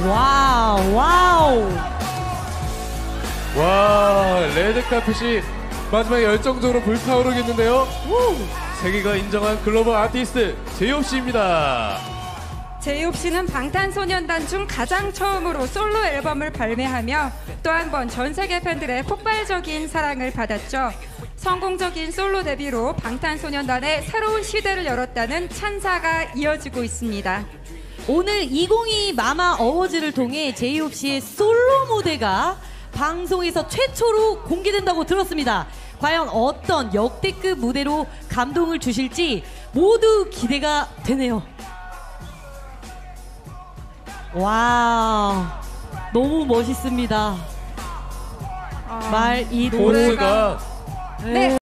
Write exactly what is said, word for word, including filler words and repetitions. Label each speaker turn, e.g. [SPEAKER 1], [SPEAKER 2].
[SPEAKER 1] 와우, 와우.
[SPEAKER 2] 와, 레드카펫이 마지막에 열정적으로 불타오르겠는데요. 세계가 인정한 글로벌 아티스트 제이홉 씨입니다.
[SPEAKER 3] 제이홉 씨는 방탄소년단 중 가장 처음으로 솔로 앨범을 발매하며 또 한 번 전 세계 팬들의 폭발적인 사랑을 받았죠. 성공적인 솔로 데뷔로 방탄소년단의 새로운 시대를 열었다는 찬사가 이어지고 있습니다.
[SPEAKER 1] 오늘 이천이십이 마마 어워즈를 통해 제이홉 씨의 솔로 무대가 방송에서 최초로 공개된다고 들었습니다. 과연 어떤 역대급 무대로 감동을 주실지 모두 기대가 되네요. 와, 너무 멋있습니다.
[SPEAKER 3] 아,
[SPEAKER 1] 말 이
[SPEAKER 2] 노래가
[SPEAKER 3] 네.